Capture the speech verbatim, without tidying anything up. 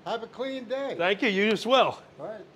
Have a clean day. Thank you. You as well. All right.